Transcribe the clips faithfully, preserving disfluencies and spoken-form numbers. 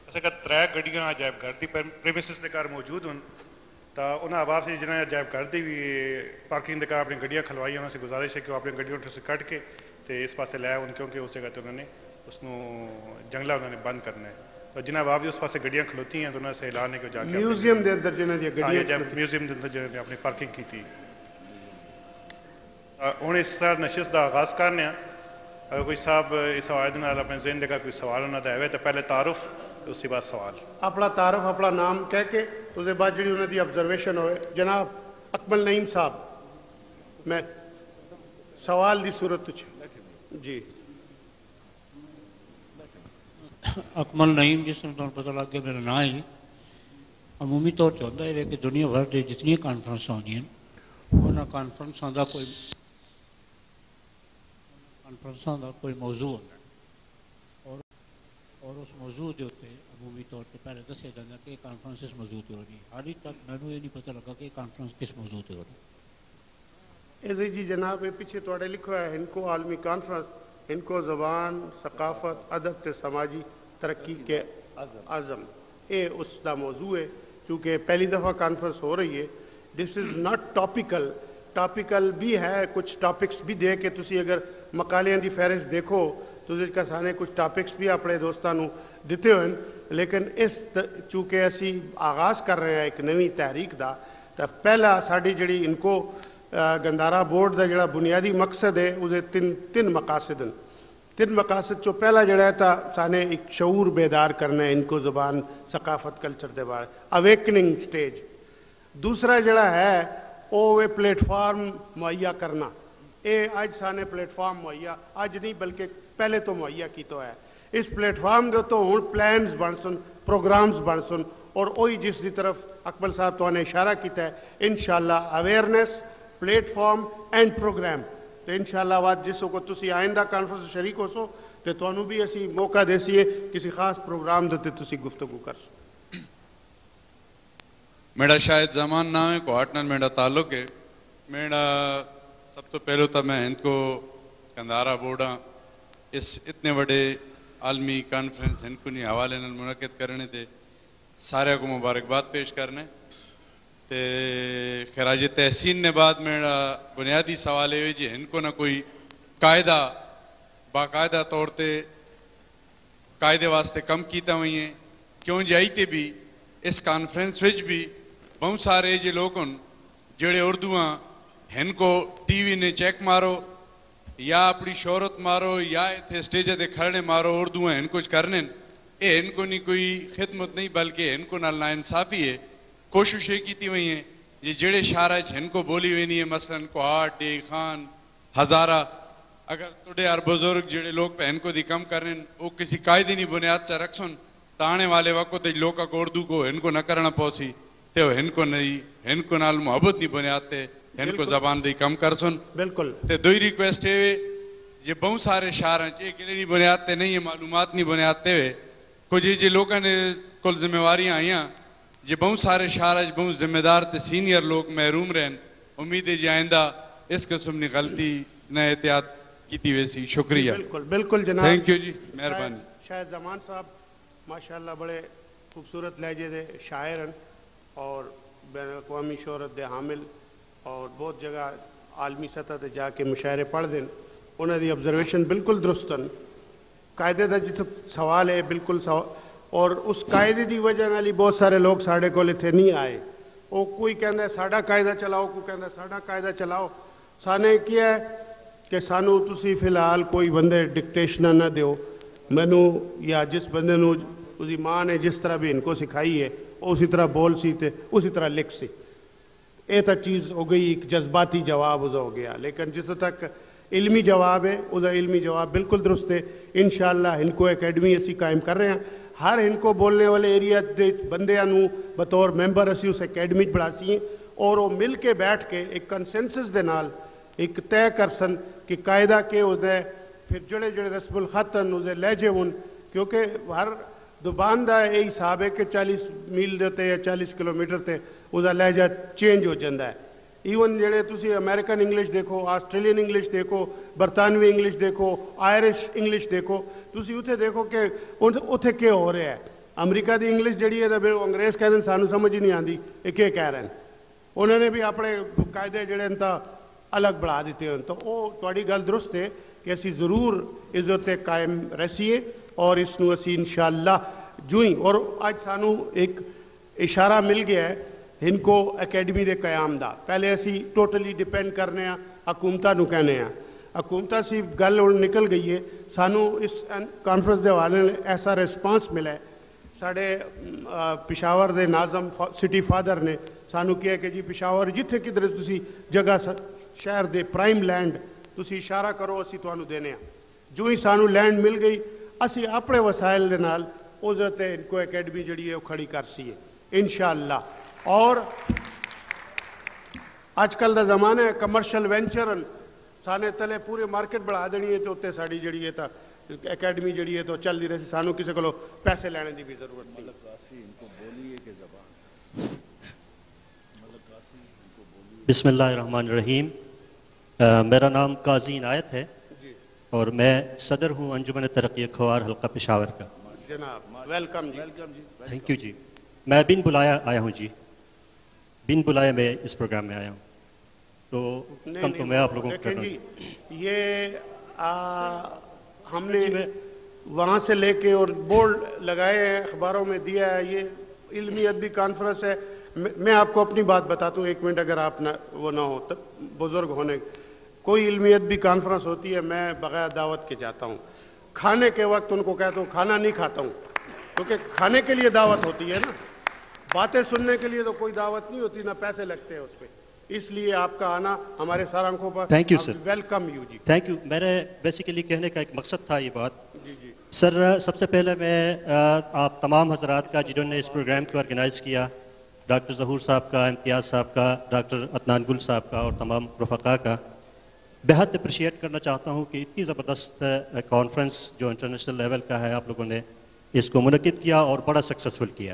اسے کہ ترے گڈیاں عجائب گھر دی پریمیسز دے کار موجود ہوں تو انہیں احباب سے جنہیں عجائب گھر دی بھی پارکنگ دے کار اپنی گڈیاں کھلوائی انہوں سے گزارش ہے کہ وہ اپنی گڈیوں سے کٹ کے تو اس پاسے لے ان کیونکہ اس جگہ تو انہوں نے اس کو جنگلہ انہوں نے بند کرنا ہے تو جنہیں احباب بھی اس پاسے گڈیاں کھلوتی ہیں تو انہوں سے اعلان ہے کہ جا کے میوزیم دے اندر جنہیں دی گڈیاں عجائب میوزیم دے اندر جنہیں نے اپنی پارکنگ کی تھی ہوں اس طرح نشست کا آغاز کرنے ہیں اگر کوئی صاحب اس حوالے دے نال اپنے ذہن دے کا کوئی سوال انہوں نے ہے تو پہلے تعارف اس کے بعد سوال اپنا تعارف اپنا نام کہہ کے اس کے بعد جڑی انہوں دی آبزرویشن ہوئے جناب اکمل نعیم صاحب میں سوال دی صورت جی اکمل نعیم جس نے تمہیں پتہ لگ گیا میرا نام ہے جی عمومی طور سے ہوتا ہے کہ دنیا بھر کے جتنی کانفرنس ہوتی ہیں انہوں کانفرنسوں کا کوئی کانفرنسوں کا کوئی موضوع ہوتا ہے اور اور اس موضوع کے اتنے عمومی طور پہ پہلے دسیا جاتا ہے کہ یہ کانفرنس اس موضوع پہ ہو رہی ہے حال تک میں نے یہ نہیں پتہ لگا کہ یہ کانفرنس کس موضوع پہ ہو رہی ہے جی جناب یہ پیچھے تھوڑے لکھا ہے ہنکو عالمی کانفرنس ہنکو زبان ثقافت ادب تے سماجی ترقی کے عزم یہ اس کا موضوع ہے چونکہ پہلی دفعہ کانفرنس ہو رہی ہے this is not topical topical بھی ہے کچھ ٹاپکس بھی دے کے تسی اگر مقالیاں دی فہرست دیکھو تو اس کا سانے کچھ ٹاپکس بھی اپنے دوستانوں دیتے ہوئے لیکن اس چونکہ اسی آغاز کر رہے ہیں ایک نوی تحریک دا تو پہلا ساڑی جڑی ان کو گندارا بورڈ دا جڑا بنیادی مقصد ہے اسے تین تین مقاصد ہیں تین مقاصد چو پہلا جڑا ہے تا سانے ایک شعور بیدار کرنا ہے ان کو زبان ثقافت کلچر دے بارے اویکننگ سٹیج دوسرا جڑا ہے وہ پلیٹ فارم مہیا کرنا اے آج سانے پلیٹ فارم مہیا آج نہیں بلکہ پہلے تو مہیا کی تو ہے اس پلیٹ فارم دے تو ہوں پلانز بن سن پروگرامز بن سن اور وہی جس دی طرف اکمل صاحب تو نے اشارہ کیتا ہے انشاءاللہ awareness platform and program تو انشاءاللہ بات جس کو تسی آئندہ کانفرنس شریک ہو سو تو تانوں بھی اسی موقع دے سی ہے کسی خاص پروگرام دے تسی گفتگو کر سو میرا شاید زمان نام ہے کوہاٹنر میرا تعلق ہے میرا سب تو پہلو تھا میں ہند کو کندارا بورڈا اس اتنے بڑے عالمی کانفرنس ہند کو نہیں حوالے نال منعقد کرنے تھے سارے کو مبارکباد پیش کرنے تے خراج تحسین نے بعد میرا بنیادی سوال ہے جی ہند کو نہ کوئی قاعدہ باقاعدہ طور تے قاعدے واسطے کم کیتا ہوئی ہیں کیوں جائیتے بھی اس کانفرنس وچ بھی بہت سارے جے لوگ ہیں جڑے اردوواں ہن کو ٹی وی نے چیک مارو یا اپنی شہرت مارو یا اتنے اسٹیج دے کھڑنے مارو اردو ہن کچھ کرنے اے ہن کو نہیں کوئی خدمت نہیں بلکہ ہن کو نال ناانصافی ہے کوششیں کیتی ہوئی ہیں یہ جڑے شہر ہن کو بولی ہوئی نہیں ہے مثلا کوہاٹ ڈے خان ہزارہ اگر توڑے اور بزرگ جڑے لوگ پہ ہن کو دی کم کرنے وہ کسی قائدی نہیں بنیاد چا رکھ سن تانے والے وقت لوگوں کو اردو کو ہن کو نہ کرنا پوسی تو ہن کو نہیں ہن کو نال محبت نہیں بنیاد تے ہن کو زبان دی کم کر سن بالکل تے دوئی ریکویسٹ ہے یہ بہت سارے شہر ہیں ایک گلے نہیں بنیاد تے نہیں ہے معلومات نہیں بنیاد تے ہوئے کچھ جی لوگوں نے کل ذمہ واریاں آئیاں یہ بہت سارے شہر ہیں بہت ذمہ دار تے سینئر لوگ محروم رہن امید ہے جی آئندہ اس قسم نے غلطی نہ احتیاط کیتی ویسی شکریہ بالکل بالکل جناب تھینک یو جی مہربانی شاید زمان صاحب ماشاءاللہ بڑے خوبصورت لہجے دے شاعر ہیں اور بین الاقوامی شہرت دے حامل اور بہت جگہ عالمی سطح تے جا کے مشاعرے پڑھ دیں انہوں دی آبزرویشن بالکل درست ہیں قاعدے دا جتنا سوال ہے بالکل سوال اور اس قاعدے دی وجہ نالی بہت سارے لوگ ساڑھے کو لیتے نہیں آئے وہ کوئی کہندہ ہے ساڑھا قاعدہ چلاؤ کوئی کہندہ ہے ساڑھا قاعدہ چلاؤ سانے کیا ہے کہ سانو تسی فی الحال کوئی بندے ڈکٹیشنہ نہ دیو مینو یا جس بندے نو اسی ماں نے جس طرح بھی ان کو سکھائی ہے اسی طرح بول سی تے اسی طرح لکھ سی اے تا چیز ہو گئی ایک جذباتی جواب اسا ہو گیا لیکن جس تک علمی جواب ہے اسا علمی جواب بالکل درست ہے انشاءاللہ ان کو اکیڈمی اسی قائم کر رہے ہیں ہر ان کو بولنے والے ایریا دے بندے نو بطور ممبر اسی اس اکیڈمی بڑھا سی ہیں اور وہ مل کے بیٹھ کے ایک کنسنسس دے نال ایک طے کر سن کہ قاعدہ کے اسے پھر جڑے جڑے رسم الخط ہیں اسے لہجے ہون کیونکہ ہر زبان دا یہی حساب ہے کہ چالیس میل دیتے یا چالیس کلومیٹر تے اسا لہجہ چینج ہو جاتا ہے ایون جڑے تسی امریکن انگلش دیکھو آسٹریلین انگلش دیکھو برطانوی انگلش دیکھو آئرش انگلش دیکھو تسی اتھے دیکھو کہ اتھے کیا ہو رہا ہے ਅਮਰੀਕਾ ਦੀ ਇੰਗਲਿਸ਼ ਜਿਹੜੀ ਹੈ ਤਾਂ ਫਿਰ ਅੰਗਰੇਜ਼ ਕਹਿੰਦੇ ਸਾਨੂੰ ਸਮਝ ਹੀ ਨਹੀਂ ਆਉਂਦੀ ਇਹ ਕੀ ਕਹਿ ਰਹੇ ਨੇ ਉਹਨਾਂ ਨੇ ਵੀ ਆਪਣੇ ਕਾਇਦੇ ਜਿਹੜੇ ਨੇ ਤਾਂ ਅਲੱਗ ਬਣਾ ਦਿੱਤੇ ਹਨ ਤਾਂ ਉਹ ਤੁਹਾਡੀ ਗੱਲ ਦਰੁਸਤ ਹੈ ਕਿ ਅਸੀਂ ਜ਼ਰੂਰ ਇਸ ਉੱਤੇ ਕਾਇਮ ਰਹੀਏ ਔਰ ਇਸ ਨੂੰ ਅਸੀਂ ਇਨਸ਼ਾਅੱਲਾ ਜੂਈ ਔਰ ਅੱਜ ਸਾਨੂੰ ਇੱਕ ਇਸ਼ਾਰਾ ਮਿਲ ਗਿਆ ਹੈ ਹਿੰਕੋ ਅਕੈਡਮੀ ਦੇ ਕਿਆਮ ਦਾ ਪਹਿਲੇ ਅਸੀਂ ਟੋਟਲੀ ਡਿਪੈਂਡ ਕਰਨੇ ਆ ਹਕੂਮਤਾਂ ਨੂੰ ਕਹਿੰਦੇ ਆ ਹਕੂਮਤਾਂ ਸੀ ਗੱਲ ਹੁਣ ਨਿਕਲ ਗਈ ਹੈ ਸਾਨੂੰ ਇਸ ਕਾਨਫਰੰਸ ਦੇ ਹਵਾਲੇ ਨਾਲ ਐਸਾ ਰਿਸਪਾਂਸ ਮਿਲਾ ਹੈ ਸਾਡੇ ਪਿਸ਼ਾਵਰ ਦੇ ਨਾਜ਼ਮ ਸਿਟੀ ਫਾਦਰ ਨੇ ਸਾਨੂੰ ਕਿਹਾ ਕਿ ਜੀ ਪਿਸ਼ਾਵਰ ਜਿੱਥੇ ਕਿਧਰੇ ਤੁਸੀਂ ਜਗ੍ਹਾ ਸ਼ਹਿਰ ਦੇ ਪ੍ਰਾਈਮ ਲੈਂਡ ਤੁਸੀਂ ਇਸ਼ਾਰਾ ਕਰੋ ਅਸੀਂ ਤੁਹਾਨੂੰ ਦੇਣੇ ਆ ਜੋ ਹੀ ਸਾਨੂੰ ਲੈਂਡ ਮਿਲ ਗਈ ਅਸੀਂ ਆਪਣੇ ਵਸਾਇਲ ਦੇ ਨਾਲ ਉਸ ਉੱਤੇ ਇਨਕੋ ਅਕੈਡਮੀ ਜਿਹੜੀ ਹੈ ਉਹ ਖੜੀ ਕਰ ਸੀਏ ਇਨਸ਼ਾਅੱਲਾ ਔਰ ਅੱਜ ਕੱਲ੍ਹ ਦਾ ਜ਼ਮਾਨਾ ਹੈ ਕਮਰਸ਼ੀਅਲ ਵੈਂਚਰ ਸਾਨੇ ਤਲੇ ਪੂਰੇ ਮਾਰਕੀਟ बढ़ा देनी है तो उत्ते साड़ी जड़ी है तो अकेडमी जड़ी है तो चल रही रही सानू किसी को पैसे लेने की भी जरूरत नहीं बिस्मिल्लाहिर्रहमानिर्रहीम मेरा नाम काजी इनायत है और मैं सदर हूँ अंजुमन तरक्की खवार हल्का पेशावर का जनाब वेलकम जी थैंक यू जी मैं बिन बुलाया आया हूँ जी बिन बुलाया मैं इस प्रोग्राम में आया हूँ तो कम तो मैं आप लोगों को कर जी ये आ, हमने वहाँ से लेके और बोर्ड लगाए हैं अखबारों में दिया है ये इल्मी अदबी कॉन्फ्रेंस है मैं आपको अपनी बात बताता हूँ एक मिनट अगर आप ना वो ना हो तब बुज़ुर्ग होने कोई इल्मी अदबी कॉन्फ्रेंस होती है मैं बगैर दावत के जाता हूँ खाने के वक्त उनको कहता हूँ खाना नहीं खाता हूँ क्योंकि खाने के लिए दावत होती है ना बातें सुनने के लिए तो कोई दावत नहीं होती ना पैसे लगते हैं उस पर इसलिए आपका आना हमारे सार आंखों पर thank you sir welcome you जी थैंक यू मेरे बेसिकली कहने का एक मकसद था ये बात जी जी सर सबसे पहले मैं आप तमाम हजरात का जिन्होंने इस प्रोग्राम को ऑर्गेनाइज़ किया डॉक्टर ज़हूर साहब का इम्तियाज़ साहब का डॉक्टर अदनान गुल साहब का और तमाम रफ़क़ा का बेहद अप्रिशिएट करना चाहता हूँ कि इतनी ज़बरदस्त कॉन्फ्रेंस जो इंटरनेशनल लेवल का है आप लोगों ने इसको मुनक़िद किया और बड़ा सक्सेसफुल किया।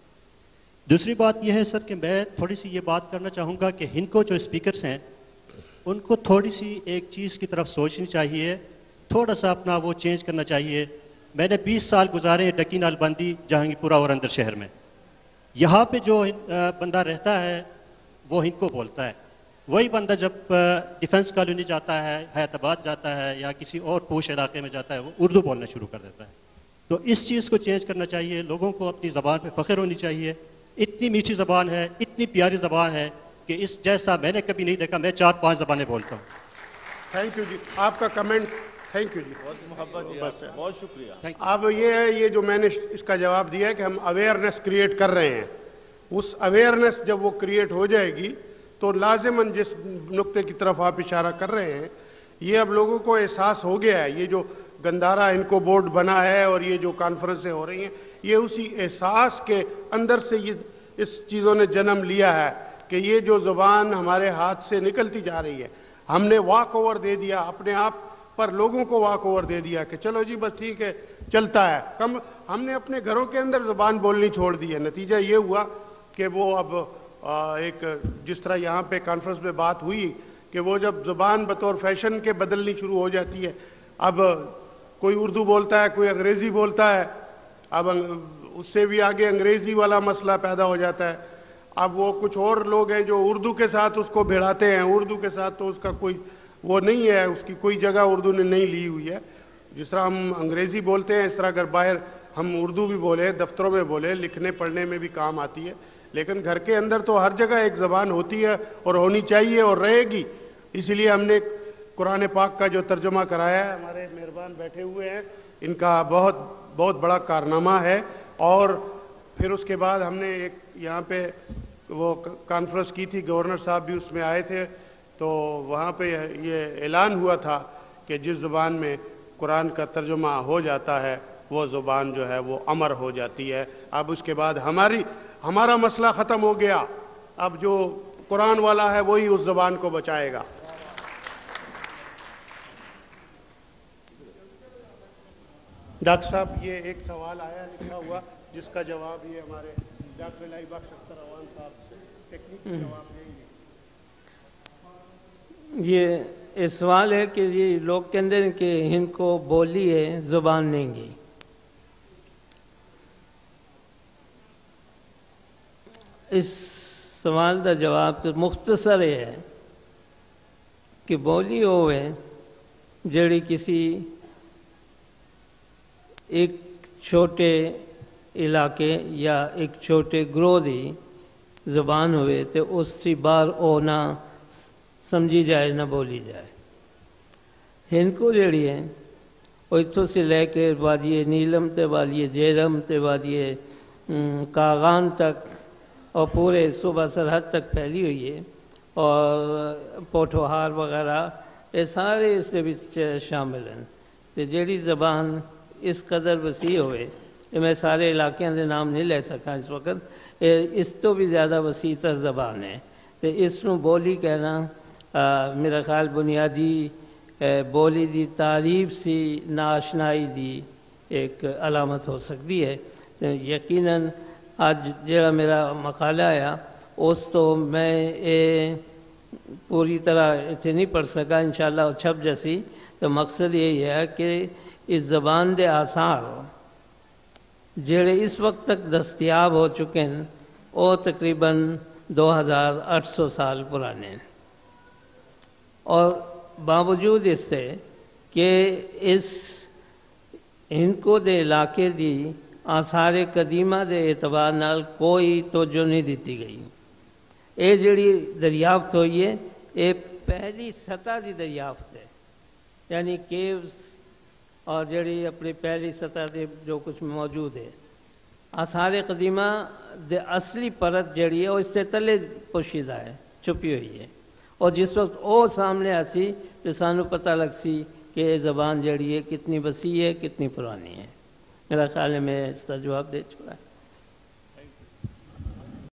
दूसरी बात यह है सर कि मैं थोड़ी सी ये बात करना चाहूँगा कि इनको जो स्पीकर्स हैं उनको थोड़ी सी एक चीज़ की तरफ सोचनी चाहिए थोड़ा सा अपना वो चेंज करना चाहिए। मैंने बीस साल गुजारे डकी नालबंदी जहांगीरपुरा और अंदर शहर में यहाँ पे जो बंदा रहता है वो इनको बोलता है वही बंदा जब डिफेंस कॉलोनी जाता है हैदराबाद जाता है या किसी और पोश इलाके में जाता है वो उर्दू बोलना शुरू कर देता है। तो इस चीज़ को चेंज करना चाहिए लोगों को अपनी ज़बान पे फ़ख्र होनी चाहिए इतनी मीठी ज़बान है इतनी प्यारी ज़बान है कि इस जैसा मैंने कभी नहीं देखा मैं चार पांच ज़बानें बोलता हूँ। थैंक यू जी आपका कमेंट थैंक यू जी बहुत मोहब्बत जी बस बहुत शुक्रिया। अब ये है ये जो मैंने इसका जवाब दिया है कि हम अवेयरनेस क्रिएट कर रहे हैं उस अवेयरनेस जब वो क्रिएट हो जाएगी तो लाजिमन जिस नुक्ते की तरफ आप इशारा कर रहे हैं ये अब लोगों को एहसास हो गया है ये जो गंदारा इनको बोर्ड बना है और ये जो कॉन्फ्रेंसें हो रही हैं ये उसी एहसास के अंदर से ये इस चीज़ों ने जन्म लिया है कि ये जो ज़ुबान हमारे हाथ से निकलती जा रही है हमने वॉक ओवर दे दिया अपने आप पर लोगों को वॉक ओवर दे दिया कि चलो जी बस ठीक है चलता है कम हमने अपने घरों के अंदर ज़ुबान बोलनी छोड़ दी है। नतीजा ये हुआ कि वो अब एक जिस तरह यहाँ पे कॉन्फ्रेंस में बात हुई कि वो जब ज़ुबान बतौर फैशन के बदलनी शुरू हो जाती है अब कोई उर्दू बोलता है कोई अंग्रेज़ी बोलता है अब उससे भी आगे अंग्रेज़ी वाला मसला पैदा हो जाता है। अब वो कुछ और लोग हैं जो उर्दू के साथ उसको भिड़ाते हैं उर्दू के साथ तो उसका कोई वो नहीं है उसकी कोई जगह उर्दू ने नहीं ली हुई है। जिस तरह हम अंग्रेज़ी बोलते हैं इस तरह अगर बाहर हम उर्दू भी बोले दफ्तरों में बोले लिखने पढ़ने में भी काम आती है लेकिन घर के अंदर तो हर जगह एक ज़बान होती है और होनी चाहिए और रहेगी। इसीलिए हमने कुरान पाक का जो तर्जुमा कराया है हमारे मेहरबान बैठे हुए हैं इनका बहुत बहुत बड़ा कारनामा है। और फिर उसके बाद हमने एक यहाँ पे वो कॉन्फ्रेंस की थी गवर्नर साहब भी उसमें आए थे तो वहाँ पे ये ऐलान हुआ था कि जिस ज़ुबान में कुरान का तर्जुमा हो जाता है वो ज़ुबान जो है वो अमर हो जाती है। अब उसके बाद हमारी हमारा मसला ख़त्म हो गया अब जो कुरान वाला है वही उस ज़ुबान को बचाएगा। डॉक्टर साहब ये एक सवाल आया लिखा हुआ जिसका जवाब ये हमारे डॉक्टर इलाही बख्श अख्तर अवान साहब से टेक्निकल जवाब देंगे। ये इस सवाल है कि ये लोग कहते हैं कि इनको बोली है ज़ुबान नहीं اس سوال کا جواب تو مختصر یہ ہے کہ بولی ہوئے جڑی کسی ایک چھوٹے علاقے یا ایک چھوٹے گروہ دی زبان ہوئے تو اس کی بار او نہ سمجھی جائے نہ بولی جائے. ہندکو جڑی ہے وہ اتوں سے لے کے وادی نیلم تے وادی جیرم تے وادی کاغان تک اور پورے صوبہ سرحد تک پھیلی ہوئی ہے، اور پوٹھوہار وغیرہ یہ سارے اس دے وچ شامل ہیں. تو جیڑی زبان اس قدر وسیع ہوئے، میں سارے علاقوں کے نام نہیں لے سکا اس وقت، اس تو بھی زیادہ وسیع تر زبان ہے. تو اس نو بولی کہنا میرا خیال بنیادی بولی دی تعریف سی ناشنائی دی ایک علامت ہو سکتی ہے. یقیناً آج جڑا میرا مقالہ آیا اس تو میں اے پوری طرح اتنے نہیں پڑھ سکا، انشاءاللہ چھپ جیسی. تو مقصد یہی ہے کہ اس زبان دے آثار جڑے اس وقت تک دستیاب ہو چکے ہیں وہ تقریباً دو ہزار آٹھ سو سال پرانے ہیں. اور باوجود اس سے کہ اس ہندکو دے علاقے دی آثار قدیمہ دے اعتبار نال کوئی توجہ نہیں دیتی گئی. یہ جڑی دریافت ہوئی ہے یہ پہلی سطح دی دریافت ہے، یعنی کیوز اور جڑی اپنی پہلی سطح دے جو کچھ موجود ہے. آثار قدیمہ دے اصلی پرت جڑی ہے وہ اس سے تلے پوشیدہ ہے، چھپی ہوئی ہے، اور جس وقت وہ سامنے آسی تو سانو پتہ لگ سی کہ یہ زبان جڑی ہے کتنی وسیع ہے، کتنی پرانی ہے. میرا خیال ہے میں اس کا جواب دے چکا ہے.